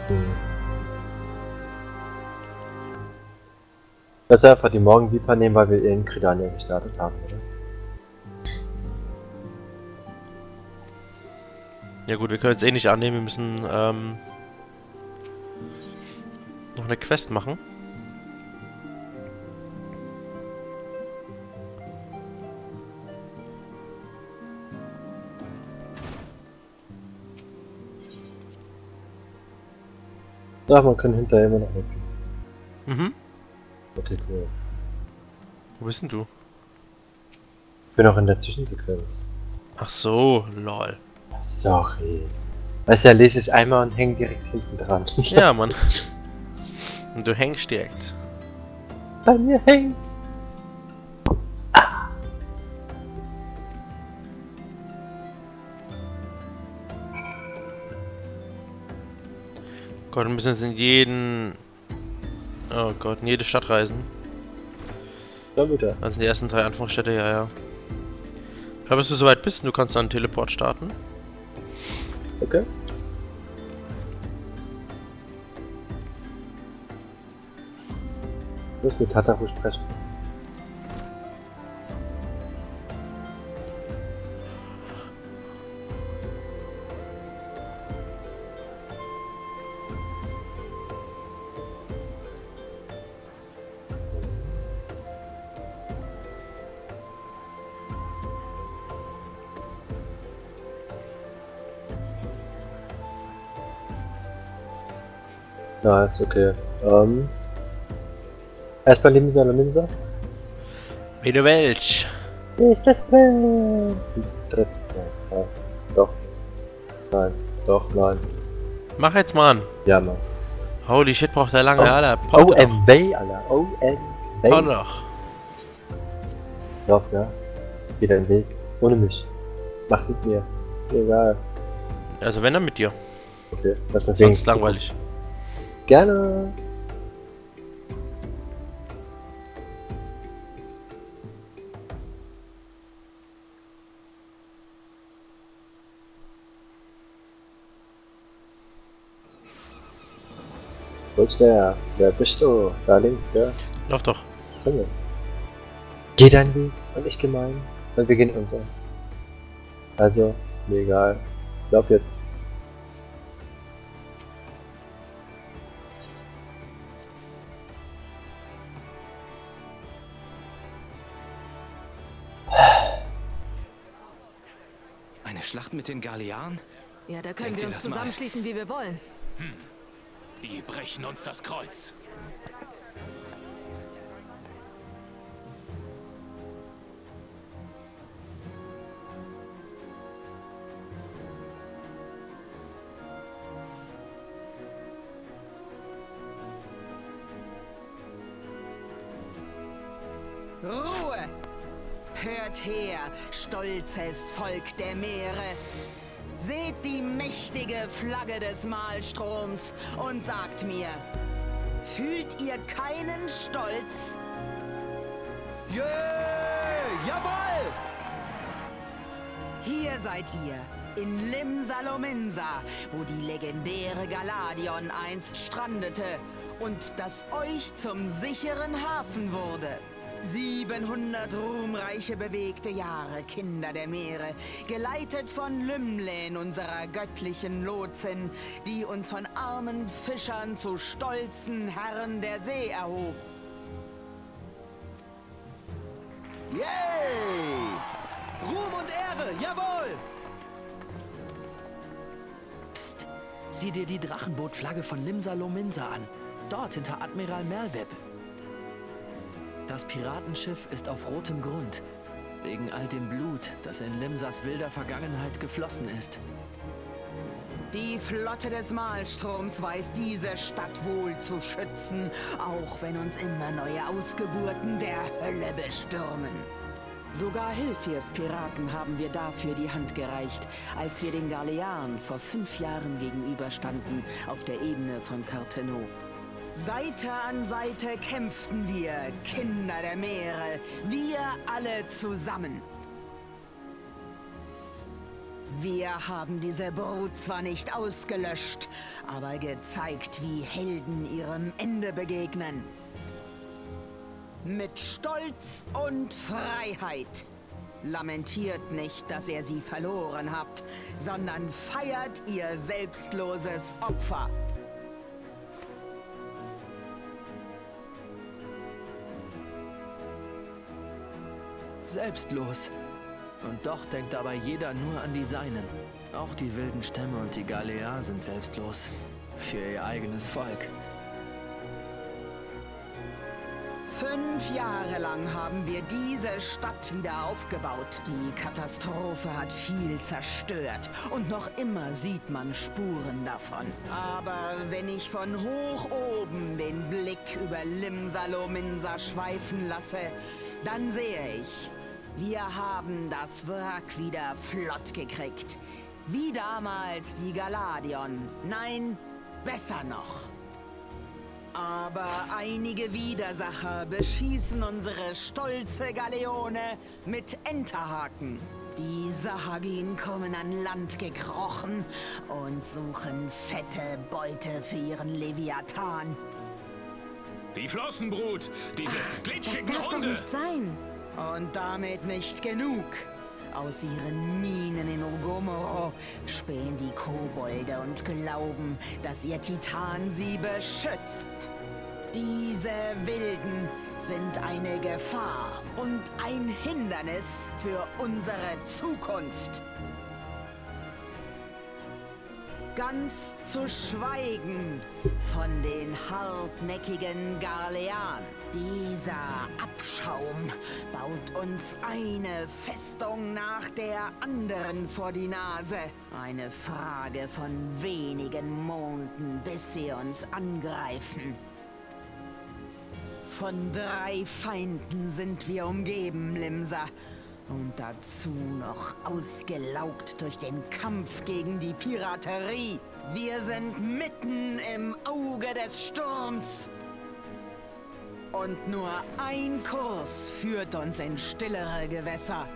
Hm. Lass einfach die Morgenviper nehmen, weil wir in Gridania gestartet haben, oder? Ja gut, wir können jetzt eh nicht annehmen, wir müssen noch eine Quest machen. Ach, man kann hinterher immer noch wechseln. Mhm. Okay, cool. Wo bist denn du? Ich bin noch in der Zwischensequenz. Ach so, lol. Sorry. Weißt du, lese ich einmal und hänge direkt hinten dran. Ja, Mann. Und du hängst direkt. Bei mir hängt's. Gott, wir müssen jetzt in jeden... Oh Gott, in jede Stadt reisen. Da wieder. Also in die ersten 3 Anfangsstädte, ja, ja. Aber bis du soweit bist, du kannst dann einen Teleport starten. Okay. Ich muss mit Tataru sprechen. Ja, ist okay. Erstmal Limsa oder Minsa? Wie du willst. Nicht das Bild! Ja, doch. Nein. Doch, nein. Mach jetzt, Mann. Ja, Mann. Holy shit, braucht der lange, Oh. Alter. Pott doch. OMB, Alter. OMB. Pott doch. Lauf, ja. Geh deinen Weg. Ohne mich. Mach's mit mir. Egal. Also wenn, dann mit dir. Okay, lass mal Sonst langweilig. Gerne. Wo ist der? Wer bist du? Da links, ja? Lauf doch. Komm jetzt. Geh deinen Weg und ich geh meinen. Und wir gehen unser. Also, mir egal. Lauf jetzt. Eine Schlacht mit den Galearen? Ja, da können Denk wir dir uns das mal. zusammenschließen, wie wir wollen. Die brechen uns das Kreuz. Ruhe! Hört her, stolzes Volk der Meere. Seht die mächtige Flagge des Malstroms und sagt mir, fühlt ihr keinen Stolz? Yeah! Jawohl! Hier seid ihr, in Limsa Lominsa, wo die legendäre Galadion einst strandete und das euch zum sicheren Hafen wurde. 700 ruhmreiche bewegte Jahre, Kinder der Meere, geleitet von Lymlen, unserer göttlichen Lotsin, die uns von armen Fischern zu stolzen Herren der See erhob. Yay! Ruhm und Ehre, jawohl! Psst, sieh dir die Drachenbootflagge von Limsa Lominsa an. Dort hinter Admiral Merweb. Das Piratenschiff ist auf rotem Grund. Wegen all dem Blut, das in Limsas wilder Vergangenheit geflossen ist. Die Flotte des Malstroms weiß diese Stadt wohl zu schützen, auch wenn uns immer neue Ausgeburten der Hölle bestürmen. Sogar Hilfiers Piraten haben wir dafür die Hand gereicht, als wir den Galearen vor 5 Jahren gegenüberstanden auf der Ebene von Carteneau. Seite an Seite kämpften wir, Kinder der Meere, wir alle zusammen. Wir haben diese Brut zwar nicht ausgelöscht, aber gezeigt, wie Helden ihrem Ende begegnen. Mit Stolz und Freiheit. Lamentiert nicht, dass ihr sie verloren habt, sondern feiert ihr selbstloses Opfer. Selbstlos. Und doch denkt dabei jeder nur an die Seinen. Auch die wilden Stämme und die Galea sind selbstlos. Für ihr eigenes Volk. 5 Jahre lang haben wir diese Stadt wieder aufgebaut. Die Katastrophe hat viel zerstört und noch immer sieht man Spuren davon. Aber wenn ich von hoch oben den Blick über Limsa Lominsa schweifen lasse, dann sehe ich, wir haben das Wrack wieder flott gekriegt. Wie damals die Galadion. Nein, besser noch. Aber einige Widersacher beschießen unsere stolze Galeone mit Enterhaken. Die Sahagin kommen an Land gekrochen und suchen fette Beute für ihren Leviathan. Die Flossenbrut, diese glitschigen Das darf doch Hunde. nicht sein. Und damit nicht genug. Aus ihren Minen in Ogomoro spähen die Kobolde und glauben, dass ihr Titan sie beschützt. Diese Wilden sind eine Gefahr und ein Hindernis für unsere Zukunft. Ganz zu schweigen von den hartnäckigen Garlean. Dieser Abschaum baut uns eine Festung nach der anderen vor die Nase. Eine Frage von wenigen Monden, bis sie uns angreifen. Von 3 Feinden sind wir umgeben, Limsa. Und dazu noch ausgelaugt durch den Kampf gegen die Piraterie. Wir sind mitten im Auge des Sturms. Und nur ein Kurs führt uns in stillere Gewässer.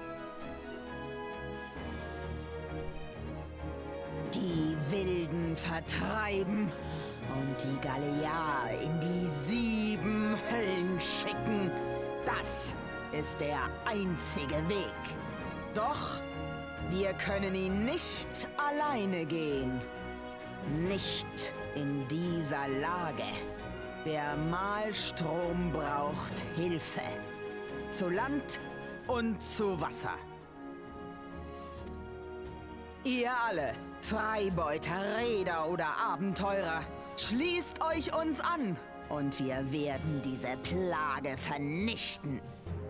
Die Wilden vertreiben und die Galea in die 7 Höllen schicken. Das ist der einzige Weg. Doch wir können ihn nicht alleine gehen. Nicht in dieser Lage. Der Malstrom braucht Hilfe. Zu Land und zu Wasser. Ihr alle, Freibeuter, Reeder oder Abenteurer, schließt euch uns an und wir werden diese Plage vernichten.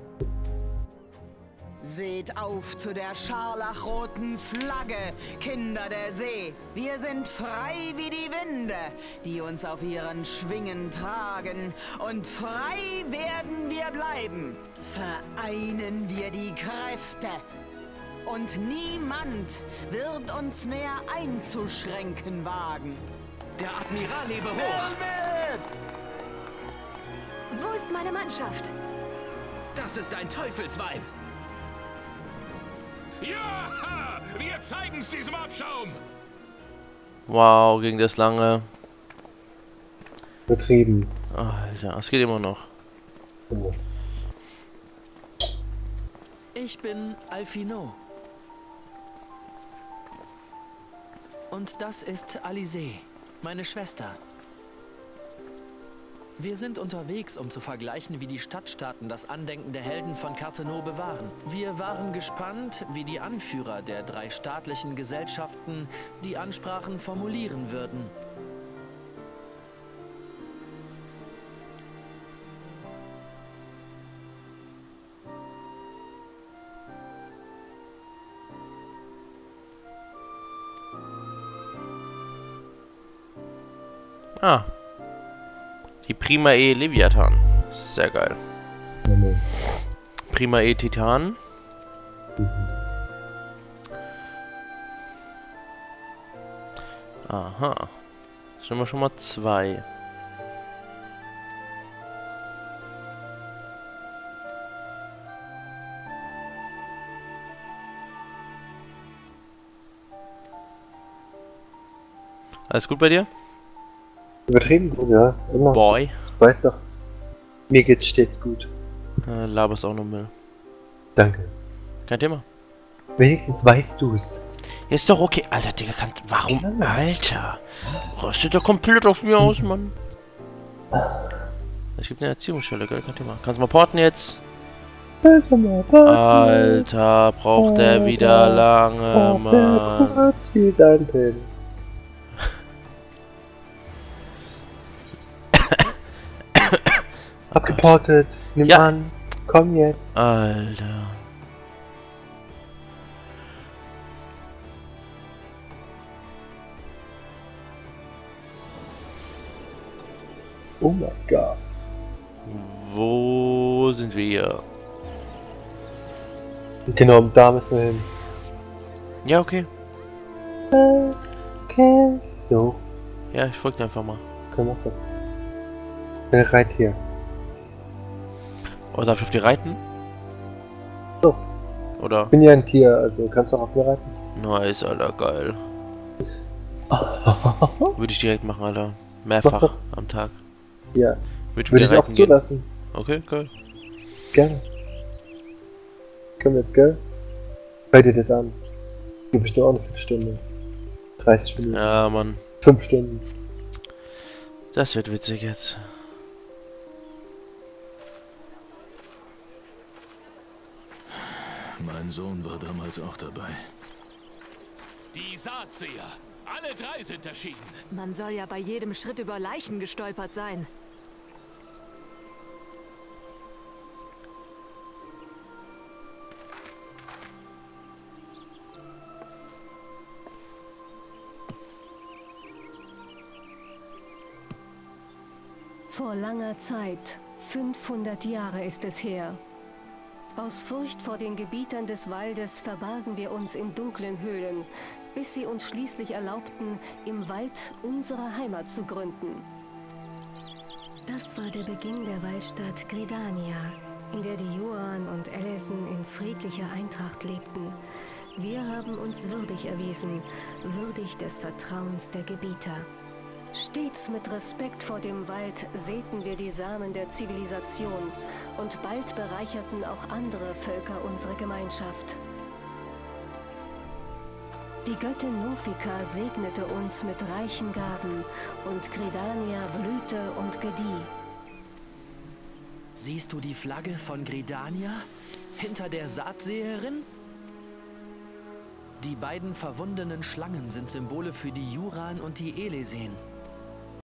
Seht auf zu der scharlachroten Flagge, Kinder der See. Wir sind frei wie die Winde, die uns auf ihren Schwingen tragen. Und frei werden wir bleiben. Vereinen wir die Kräfte. Und niemand wird uns mehr einzuschränken wagen. Der Admiral lebe hoch! Wo ist meine Mannschaft? Das ist ein Teufelsweib! Ja, wir zeigen's diesem Abschaum. Wow, ging das lange. Betrieben. Alter, es geht immer noch. Oh. Ich bin Alphino. Und das ist Alizé, meine Schwester. Wir sind unterwegs, um zu vergleichen, wie die Stadtstaaten das Andenken der Helden von Carteneau bewahren. Wir waren gespannt, wie die Anführer der 3 staatlichen Gesellschaften die Ansprachen formulieren würden. Ah. Die Prima E Leviathan. Sehr geil. Moment. Prima E Titan. Aha. Das sind wir schon mal 2. Alles gut bei dir? Übertrieben gut, ja. Immer. Boy. Weißt doch, mir geht's stets gut. Laberst auch nur Müll. Danke. Kein Thema. Wenigstens weißt du's. Ist doch okay. Alter, Digga, warum? Alter. Rastet der komplett auf mir aus, Mann. Es gibt eine Erziehungsstelle, gell? Kein Thema. Kannst du mal porten jetzt? Alter, braucht der wieder lange, Mann. Kurz wie sein Pilz. Abgeportet. Nimm Ja. an. Komm jetzt. Alter. Oh mein Gott. Wo sind wir? Genau, da müssen wir hin. Ja, okay. Okay. So, Ja, ich folge dir einfach mal. können wir doch. Wer reit hier? Oh, darf ich auf die reiten? So. Oder? Ich bin ja ein Tier, also kannst du auch auf mir reiten. Nice, Alter, geil. Würde ich direkt machen, Alter. Mehrfach am Tag. Ja, Würde würde ich auch gehen. zulassen. Okay, geil. Gerne. Können wir jetzt, gell? Hör dir das an. Gib bestimmt auch eine Viertelstunde. 30 Minuten. Ja, Mann. 5 Stunden. Das wird witzig jetzt. Mein Sohn war damals auch dabei. Die Saatseher. Alle 3 sind erschienen. Man soll ja bei jedem Schritt über Leichen gestolpert sein. Vor langer Zeit, 500 Jahre ist es her. Aus Furcht vor den Gebietern des Waldes verbargen wir uns in dunklen Höhlen, bis sie uns schließlich erlaubten, im Wald unsere Heimat zu gründen. Das war der Beginn der Waldstadt Gridania, in der die Yuan und Ellison in friedlicher Eintracht lebten. Wir haben uns würdig erwiesen, würdig des Vertrauens der Gebieter. Stets mit Respekt vor dem Wald säten wir die Samen der Zivilisation und bald bereicherten auch andere Völker unsere Gemeinschaft. Die Göttin Nofika segnete uns mit reichen Gaben und Gridania blühte und gedieh. Siehst du die Flagge von Gridania? Hinter der Saatseherin? Die beiden verwundenen Schlangen sind Symbole für die Juran und die Elesen.